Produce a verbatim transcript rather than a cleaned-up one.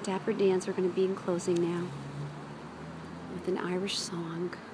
Dapper Dans are going to be in closing now with an Irish song.